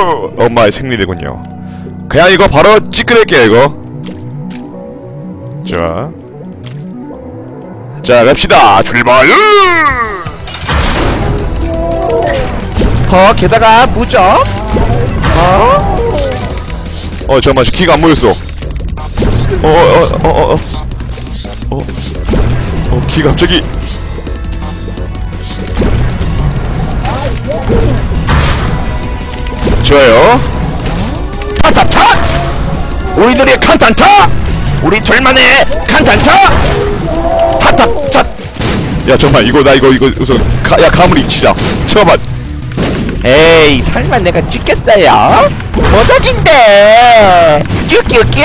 엄마의 생리대군요. 그냥 이거 바로 찌끄릴게요 이거. 좋아. 자 갑시다. 출발. 게다가 무적. 잠깐만 키가 안 모였어. 키 갑자기. 좋아요. 타타타! 우리들의 칸탄타! 우리 둘만의 칸탄타! 타타타! 야 잠깐만 이거 우선 감을 잊히자. 잠깐만. 에이 설마 내가 찍겠어요? 모덕인데. 뀨뀨뀨.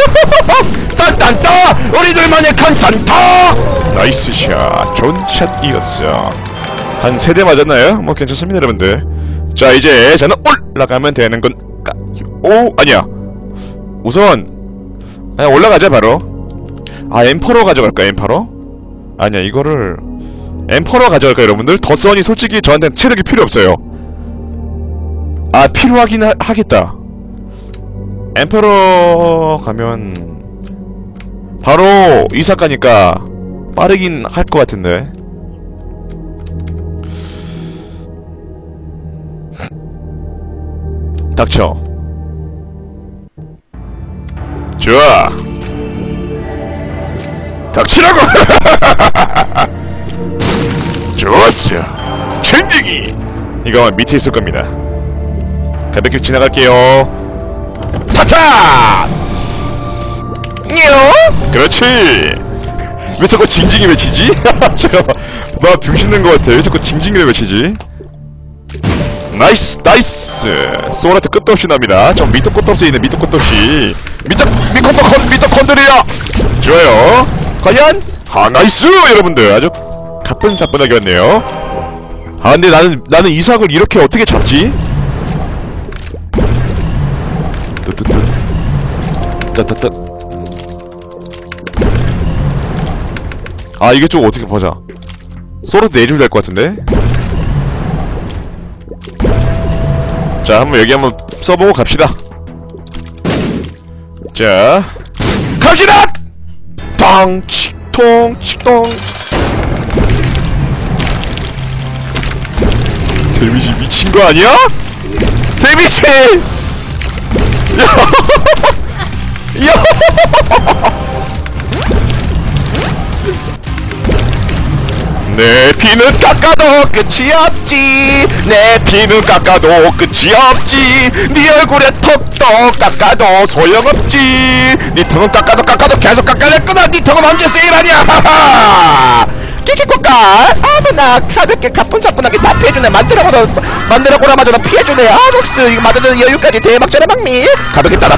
딴딴따! 우리들만의 칸탄타! 나이스 샷. 좋은 샷이었어. 한 3대 맞았나요? 뭐 괜찮습니다 여러분들. 자 이제 저는 올라가면 되는 건 아니야. 우선 그냥 올라가자 바로. 엠퍼러 가져갈까 엠퍼러? 아니야 이거를 엠퍼러 가져갈까 여러분들? 더선이 솔직히 저한테는 체력이 필요 없어요. 필요하긴 하겠다. 엠퍼러 가면 바로 이사 가니까 빠르긴 할 것 같은데. 닥쳐. 좋아. 닥치라고. 좋았어. 쟁쟁이. 이거 아마 밑에 있을 겁니다. 가볍게 지나갈게요. 타타! 뇨? 그렇지. 왜 자꾸 징징이 외치지? 잠깐만. 나 병신는 것 같아. 왜 자꾸 징징이를 외치지? 나이스 나이스. 소라트 끝도 없이 납니다. 좀 밑도 끝도 없이 있는 밑도 끝도 없이 밑도 건드리라. 좋아요. 과연 나이스 여러분들 아주 가뿐사뿐하게 왔네요. 근데 나는 이삭을 이렇게 어떻게 잡지? 이게 좀 어떻게 보자. 소라트 내줄 될 것 같은데. 자, 여기 한번 써보고 갑시다. 자, 갑시다! 탕, 칙통, 칙통. 데미지 미친 거 아니야? 데미지! 야! 내 피는 깎아도 끝이 없지. 내 피는 깎아도 끝이 없지. 네 얼굴에 턱도 깎아도 소용없지. 네 턱은 깎아도 계속 깎아냈구나. 네 턱은 언제 세일하냐. 끼끼꼬깔. 나 가볍게 가뿐사뿐하게 다 피해주네. 만들어보라마저도 피해주네. 록스 이거 맞아주는 여유까지 대박전의 막미. 가볍게 따라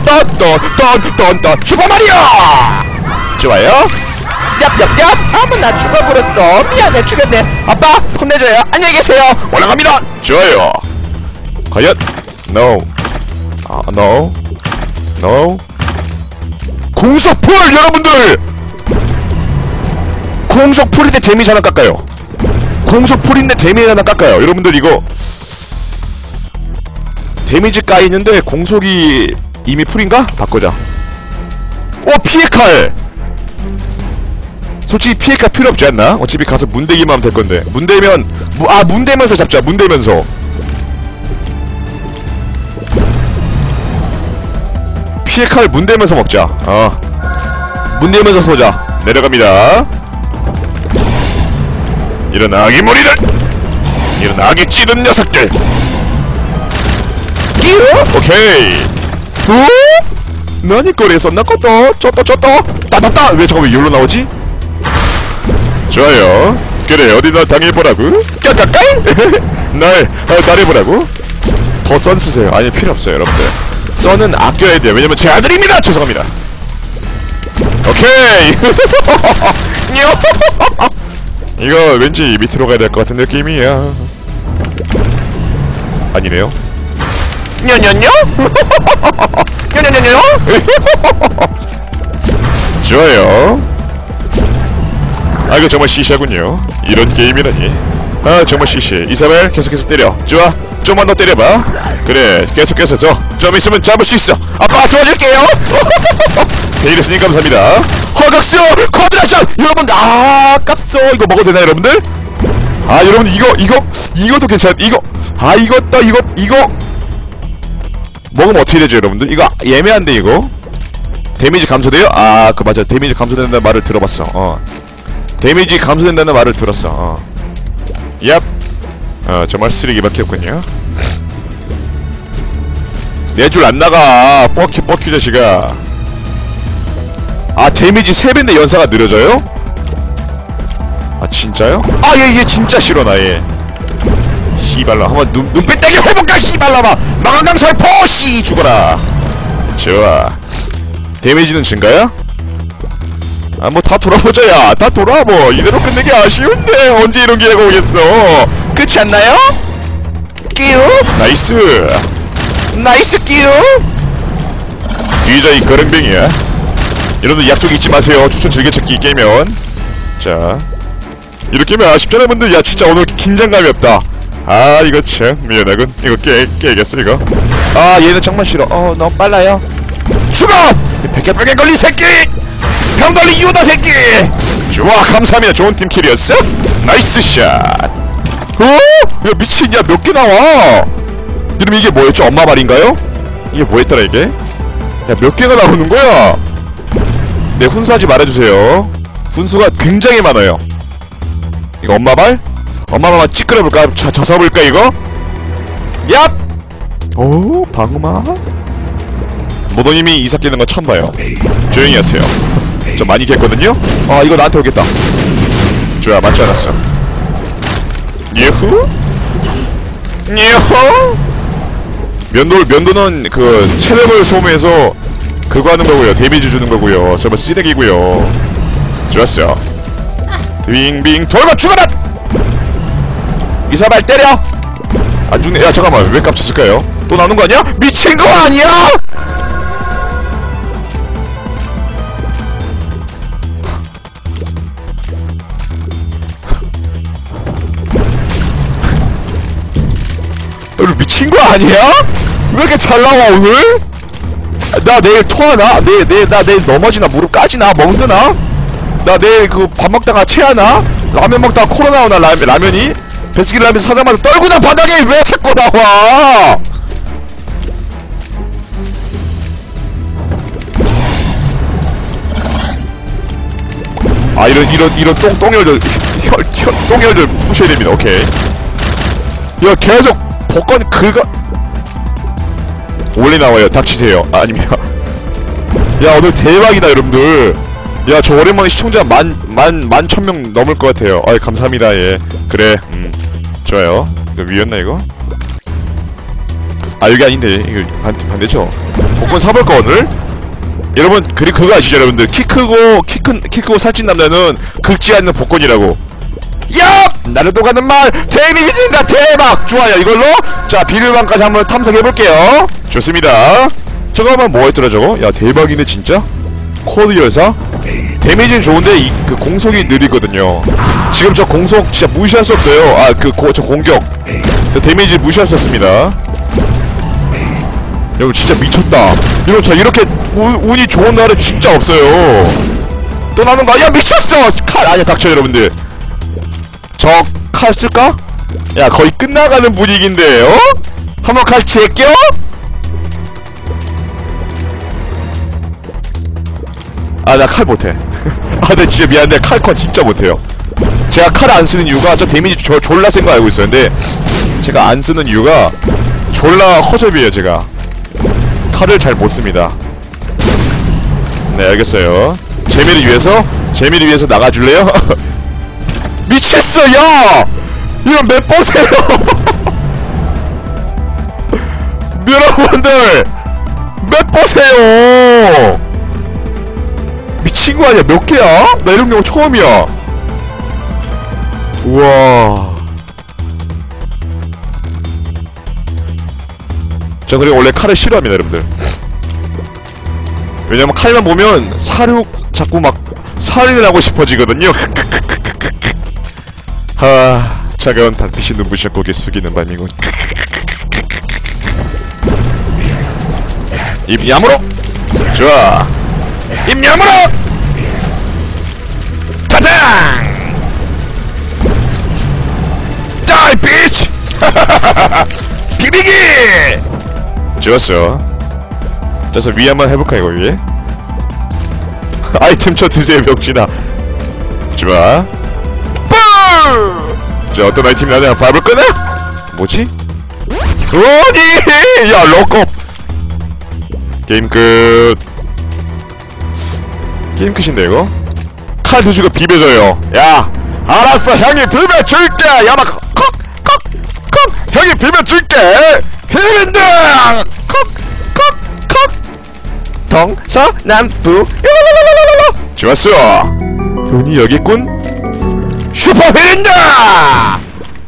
떤 슈퍼마리오. 좋아요. 얍얍얍. 나 죽어버렸어. 미안해. 죽였네. 아빠 혼내줘요. 안녕히 계세요. 올라갑니다. 좋아요. 과연 no. no. 공속풀 여러분들. 공속풀인데 데미지 하나 깎아요. 공속풀인데 데미지 하나 깎아요. 여러분들 이거 데미지 까이는데 공속이 이미 풀인가? 바꾸자. 피해칼. 솔직히 피해가 필요 없지 않나? 어차피 가서 문대기만 하면 될 건데. 문대면서 잡자. 문대면서. 피해칼 문대면서 먹자. 문대면서 쏘자. 내려갑니다. 이런 아기머리들! 이런 아기 찌든 녀석들! 오케이! 너니 꼬리에 썼나 것도? 쪼또! 따따따! 왜 잠깐 왜 여기로 나오지? 좋아요. 그래 어디 날 당해보라고? 까까까이! 날 해보라고? 더 선 쓰세요. 아니 필요 없어요 여러분들. 선은 아껴야 돼요. 왜냐면 제 아들입니다! 죄송합니다. 오케이! 이거 왠지 밑으로 가야 될 것 같은 느낌이야. 아니네요. 냐냐냐? 냐냐냐냐? 좋아요. 이거 정말 시시하군요. 이런 게임이라니. 정말 시시해. 이사벨 계속해서 때려. 좋아. 좀만 더 때려봐. 그래 계속해서 좀 있으면 잡을 수 있어. 아빠가 도와줄게요. 베이르스님 감사합니다. 허각스 쿼드라션 여러분 아깝소. 이거 먹어도 되나요 여러분들? 아 여러분 이것도 괜찮. 이거 먹으면 어떻게 되죠 여러분들? 이거 예매한데 이거 데미지 감소돼요? 아 그 맞아 데미지 감소된다는 말을 들어봤어. 데미지 감소된다는 말을 들었어. 얍. 정말 쓰레기밖에 없군요. 내 줄 안 나가. 뻑큐 자식아. 아 데미지 3배인데 연사가 느려져요? 아 진짜요? 아 얘 진짜 싫어 나 얘. 씨발라 한번 눈빛 떼기 해볼까 씨발라마. 망한강 살포 씨 죽어라. 좋아. 데미지는 증가야? 아 뭐 다 돌아보자 야. 다 돌아 뭐 이대로 끝내기 아쉬운데 언제 이런 기회가 오겠어. 그렇지 않나요? 끼우 나이스 끼우. 뒤져 이 거렁뱅이야. 여러분들 약속 잊지 마세요. 추천 즐겨찾기 깨면. 자 이렇게 하면 아쉽잖아 분들. 야 진짜 오늘 긴장감이 없다. 아 이거 참 미안하군. 이거 깨겠어 이거. 아 얘는 정말 싫어. 너무 빨라요. 죽어! 백개백개 걸린 새끼! 병 걸린 유다 새끼! 좋아 감사합니다. 좋은 팀킬이었어? 나이스 샷. 야 미친. 야 몇 개 나와. 여러분 이게 뭐였죠? 엄마 발인가요? 이게 뭐였더라 이게? 야 몇 개가 나오는 거야? 네 훈수하지 말아주세요. 훈수가 굉장히 많아요. 이거 엄마 발? 엄마 발만 찌끄러볼까? 져서볼까 이거? 얍! 오 방어마? 모도님이 이삭 깨는 건 처음 봐요. 조용히 하세요. 저 많이 깼거든요? 이거 나한테 오겠다. 좋아 맞지 않았어. 예후? 예후? 면도는 그 체력을 소모해서 그거 하는 거고요. 데미지 주는 거고요. 저거 쓰레기고요. 좋았어. 빙빙 돌고 죽어라! 이사발 때려! 안 죽네. 야 잠깐만 왜 깝쳤을까요? 또 나오는 거 아니야? 미친 거 아니야? 미친 거 아니야? 왜 이렇게 잘 나와 오늘? 나 내일 토하나? 나 내일 넘어지나? 무릎 까지나? 멍드나? 나 내일 그 밥 먹다가 체하나? 라면 먹다가 코로나 오나? 라면이? 배스길 라면 사자마자 떨구나 바닥에 왜 자꾸 나와? 아 이런 똥열들 똥열들 부셔야 됩니다. 오케이. 야 계속 복권 긁어. 원래 나와요. 닥치세요. 아닙니다. 야 오늘 대박이다 여러분들. 야 저 오랜만에 시청자 만 1000명 넘을 것 같아요. 아이 감사합니다. 예 그래 좋아요. 이거 위였나 이거? 아 여기 아닌데 이거 반대죠. 복권 사볼까 오늘? 여러분 그거 아시죠 여러분들? 키 크고 살찐 남자는 긁지 않는 복권이라고. 야! 나르도 가는 말 데미지 진다. 대박! 좋아요. 이걸로 자 비밀방까지 한번 탐색해볼게요. 좋습니다. 저거만 뭐였더라 저거? 야 대박이네 진짜. 코드 열사 데미지는 좋은데 그 공속이 느리거든요. 지금 저 공속 진짜 무시할 수 없어요. 저 공격 저 데미지 무시할 수 없습니다. 여러분 진짜 미쳤다. 여러분 저 이렇게 운이 좋은 날은 진짜 없어요. 또 나는 거야. 미쳤어. 칼 아니야 닥쳐 여러분들. 저 칼 쓸까? 야 거의 끝나가는 분위기인데 한번 칼 제껴? 나 칼 못해. 나 진짜 미안한데 칼컨 진짜 못해요. 제가 칼 안 쓰는 이유가 저 데미지 졸라 센 거 알고 있었는데 제가 안 쓰는 이유가 졸라 허접이에요. 제가 칼을 잘 못 씁니다. 네 알겠어요. 재미를 위해서 나가줄래요? 미쳤어 야! 이건 맵 보세요. 여러분들 맵 보세요. 미친 거 아니야? 몇 개야? 나 이런 경우 처음이야. 우와. 저 그리고 원래 칼을 싫어합니다 여러분들. 왜냐면 칼만 보면 자꾸 막 살인을 하고 싶어지거든요. 차가운 달빛이 눈부셔 고개 숙이는 밤이군. 입 야무로. 좋아. 입 야무로. 타당. Die bitch. 비비기. 좋았어. 자서 위 한번 해볼까 이거 위에. 아이템 쳐 드세요 병신아. 좋아. 자 어떤 아이템이 나냐 밟을 거냐? 뭐지? 아니 야 럭업. 게임 끝. 게임 끝인데 이거? 칼 드시고 비벼줘요. 야 알았어 형이 비벼줄게. 야마 콕콕콕 형이 비벼줄게. 비빈다. 콕콕콕 동서남북. 좋았어. 돈이 여기 있군. 슈퍼 휘린다.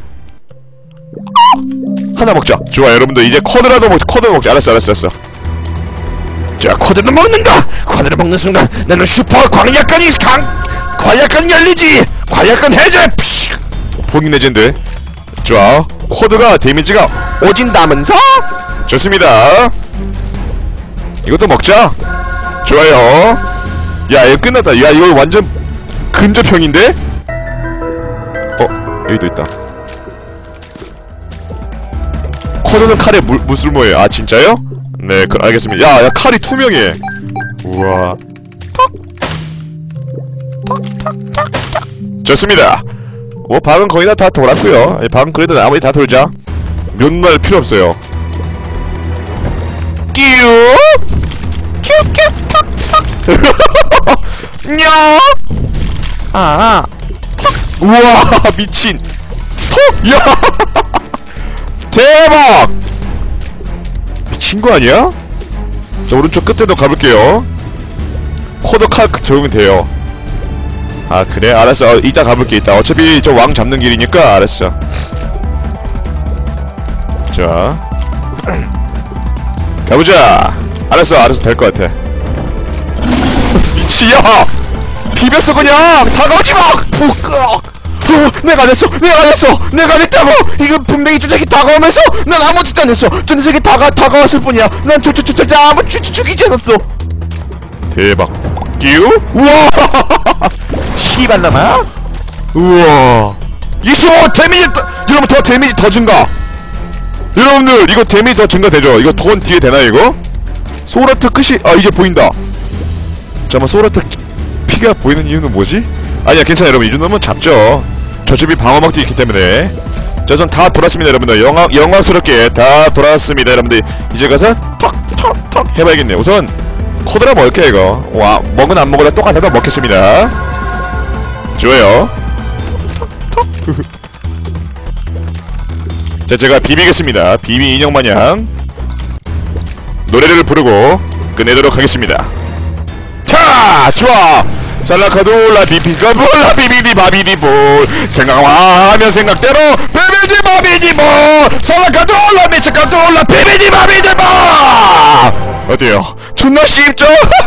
하나 먹자. 좋아 여러분들 이제 쿼드라도 먹자. 쿼드 먹자. 알았어. 자 쿼드를 먹는다. 쿼드를 먹는 순간 나는 슈퍼 광약관이 열리지. 광약관 해제. 포기 레전드. 좋아 쿼드가 데미지가 오진다면서? 좋습니다. 이것도 먹자. 좋아요. 야 이거 끝났다. 야 이거 완전 근접형인데? 여기도 있다. 쿼드는 칼에 무술 뭐예요? 아 진짜요? 네 알겠습니다. 야 칼이 투명해. 우와. 톡톡톡톡톡. 좋습니다. 뭐 방은 거의 다 돌았고요. 방은 그래도 나머지 다 돌자. 몇날 필요 없어요. 끼우 뀨 우와 미친 톡! 야 대박 미친 거 아니야? 자 오른쪽 끝에도 가볼게요. 코드 칼 적으면 돼요. 아 그래? 알았어. 이따 가볼게. 이따 어차피 저 왕 잡는 길이니까 알았어. 자 가보자. 알았어 될 것 같아. 미치야 비볐어 그냥. 다가오지마. 내가 안 했어. 내가 안 했다고. 이거 분명히 저 새끼 다가오면서 난 아무 짓도 안 했어. 저 새끼 다가왔을 뿐이야. 난 아무 죽이지 않았어. 대박. 끼우? 우와 씨발놈아. 우와 이쇼 데미지 여러분 더 데미지 더 증가. 여러분들 이거 데미지 더 증가되죠? 이거 돈 뒤에 되나 이거? 소라트 끝이 이제 보인다. 잠깐만 소라트 피가 보이는 이유는 뭐지? 아니야 괜찮아 여러분 이 정도면 잡죠. 저집이 방어막도 있기 때문에. 자 전 다 돌았습니다 여러분들. 영광스럽게 다 돌았습니다 여러분들. 이제 가서 턱 해봐야겠네. 우선 코드라 먹을게 이거. 와 먹은 안 먹어도 똑같아도 먹겠습니다. 좋아요. 자 제가 비비겠습니다. 비비 인형마냥 노래를 부르고 끝내도록 하겠습니다. 자 좋아. 살라카돌라 비비가볼라 비비디 바비디볼 생각하면 생각대로 비비디 바비디볼 살라카돌라 미치카돌라 비비디 바비디볼. 어때요? 존나 쉽죠?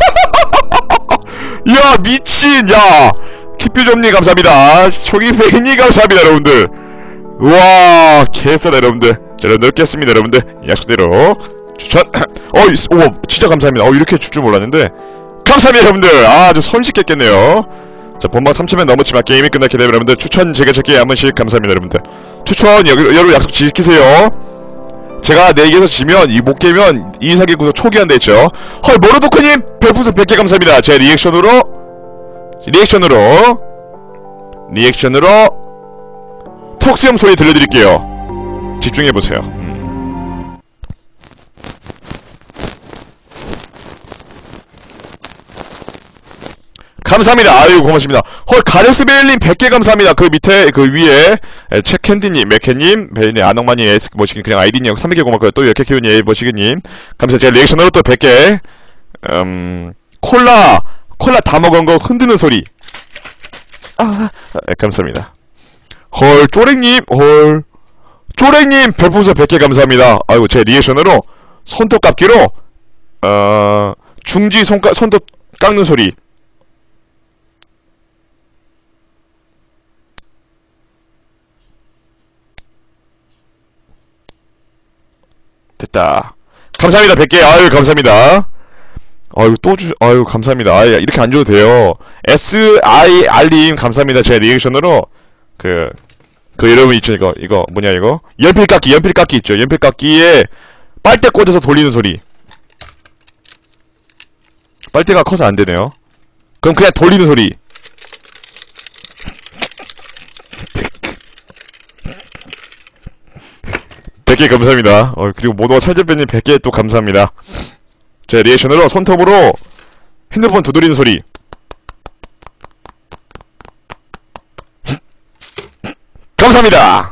야 미친. 야 키퓨점님 감사합니다. 초기페이님 감사합니다 여러분들. 우와 개싸다 여러분들. 자 여러분들 깼습니다 여러분들. 약속대로 추천. 오 진짜 감사합니다. 이렇게 줄 줄 몰랐는데 감사합니다 여러분들. 아주 손쉽게 깼네요. 자 본방 3초면 넘었지만 게임이 끝났기 때문에 여러분들 추천 즐겨찾기 한 번씩 감사합니다 여러분들. 추천 여러분 약속 지키세요. 제가 내기에서 지면 이 못 깨면 이사기 구속 초기화한다 했죠. 헐 모로도크님 별풍선 100개 감사합니다. 제 리액션으로 턱수염 소리 들려드릴게요. 집중해보세요. 감사합니다. 아유 고맙습니다. 헐 가레스베일님 100개 감사합니다. 그 밑에 그 위에 책캔디님, 맥캔님, 베인의 아넉마님, 에스크 머시긴 그냥 아이디님 300개 고맙고요. 또 이렇게 키우니 머시기님 감사합니다. 제가 리액션으로 또 100개. 콜라 다 먹은 거 흔드는 소리. 감사합니다. 헐 쪼랭님 별풍선 100개 감사합니다. 아이고 제 리액션으로 손톱 깎기로 중지 손톱 깎는 소리. 됐다. 감사합니다 100개. 아유 감사합니다. 아유 아유 감사합니다. 아 이렇게 안 줘도 돼요. SIR님 감사합니다. 제 리액션으로 그 여러분 있죠 이거 뭐냐 이거 연필깎이 있죠. 연필깎이에 빨대 꽂아서 돌리는 소리. 빨대가 커서 안 되네요. 그럼 그냥 돌리는 소리. 백 개 감사합니다. 그리고 모두가 찰제배님 100개 또 감사합니다. 제 리액션으로 손톱으로 핸드폰 두드리는 소리. 감사합니다.